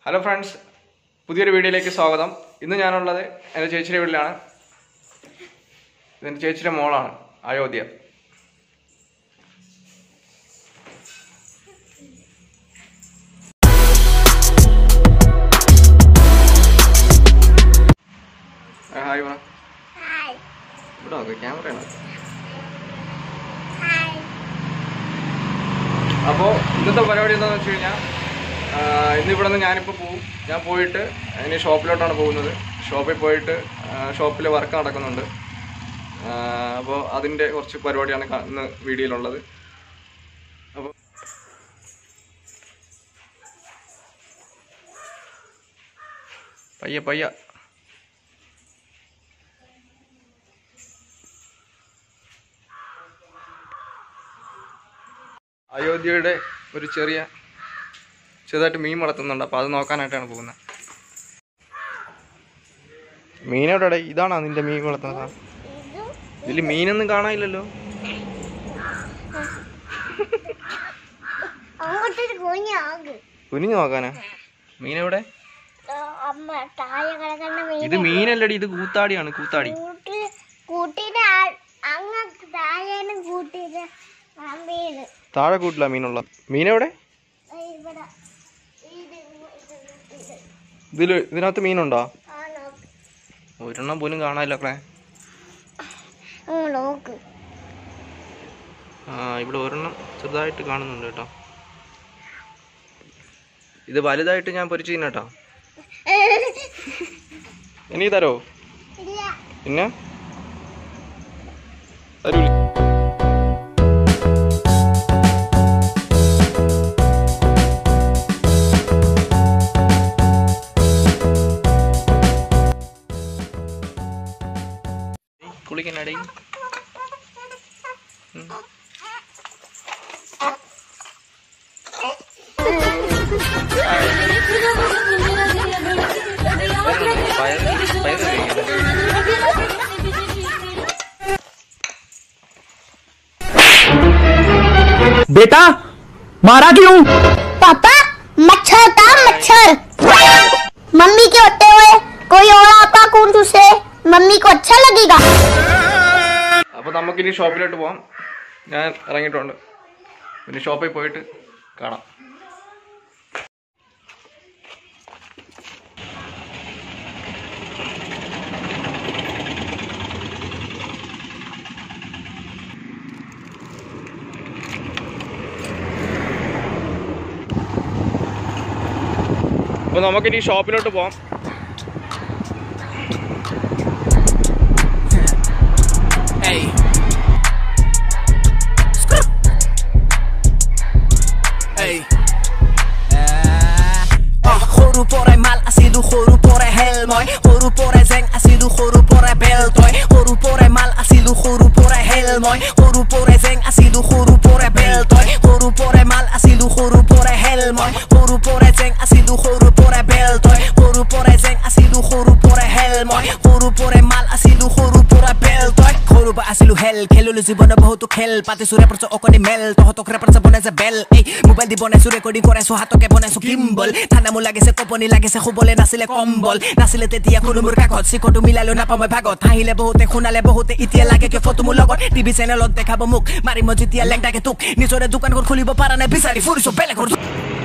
Hello friends, പുതിയൊരു വീഡിയോയിലേക്ക് സ്വാഗതം. ഇന്ന് ഞാനുള്ളത് എൻ്റെ ചേച്ചിയുടെ വീട്ടിലാണ്. ഇതെൻ്റെ ചേച്ചിയുടെ മോളാണ് അയോധ്യ. ഹായ് വാ, ഇവിടെ നോക്ക്, ക്യാമറയാണ്. അപ്പോൾ ഇന്നത്തെ പരിപാടി എന്താണെന്ന് വെച്ച് കഴിഞ്ഞാൽ, ഇന്നിവിടെ നിന്ന് ഞാനിപ്പോൾ പോവും. ഞാൻ പോയിട്ട് ഇനി ഷോപ്പിലോട്ടാണ് പോകുന്നത്. ഷോപ്പിൽ പോയിട്ട് ഷോപ്പിൽ വർക്ക് നടക്കുന്നുണ്ട്. അപ്പോൾ അതിൻ്റെ കുറച്ച് പരിപാടിയാണ് ഇന്ന് വീഡിയോയിലുള്ളത്. അപ്പോൾ പയ്യ പയ്യ അയോധ്യയുടെ ഒരു ചെറുതായിട്ട് മീൻ വളർത്തുന്നുണ്ട്. അപ്പോൾ അത് നോക്കാനായിട്ടാണ് പോകുന്നത്. മീനെവിടെ? ഇതാണോ നിന്റെ മീൻ വളർത്തുന്നത്? ഇതിൽ മീനൊന്നും കാണാനില്ലല്ലോ. കുനിഞ്ഞു നോക്കാനാ? മീനെവിടെ? ഇത് മീനല്ലടി, ഇത് കൂത്താടിയാണ്. കൂത്താടി താഴെ കൂട്ടില്ല മീനുള്ള. മീനെവിടെ? ഇതിനകത്ത് മീനുണ്ടോ? ഒരെണ്ണം പോലും കാണാനില്ല. ഇവിടെ ഒരെണ്ണം ചെറുതായിട്ട് കാണുന്നുണ്ട് കേട്ടോ. ഇത് വലുതായിട്ട് ഞാൻ പൊരിച്ചു തിന്നട്ടോ. ഇനി തരോ? പിന്നെ തരൂല. കുളിക്കണടി. बेटा मारा क्यों? पापा मच्छर था, मच्छर। मम्मी के होते हुए कोई और आपा कौन तुझसे मम्मी को अच्छा लगेगा. അപ്പോൾ നമുക്കിനി ഷോപ്പിലോട്ട് പോകാം. ഞാൻ ഇറങ്ങിയിട്ടുണ്ട്. പിന്നെ ഷോപ്പിൽ പോയിട്ട് കാണാം. അപ്പോൾ നമുക്കിനി ഷോപ്പിലോട്ട് പോകാം. Choro por el mal, ha sido choro por el helmoy. Choro por el zen, ha sido choro por el beltoy. Choro por el mal, ha sido choro por el helmoy. Choro por el zen, ha sido choro por el beltoy. Choro por el mal, ha sido choro por el helmoy. Choro por el zen, ha sido choro por el beltoy. Choro por el zen, ha sido choro por el helmoy. Choro por el mal, ha sido choro por el beltoy. Choro ba asilu hell, khelo lu jibon bahut khel. Pate sure parso okoni mel, to hoto kre parso bone ze bell. Ei mobile di bone sure recording kore so hato ke bone so gimbal. Thana mu lage se koponi lage se khubole nasile kombol. Nasile tetia kono murka kot si kotu milalo na pame bhagot. Thahile bahute khunale bahute itia lage ke photo mu logot. TV channel ot dekhabo muk mari mojitia lengta ke tuk. Nijore dukan kor khulibo para na bisari furiso bele kor.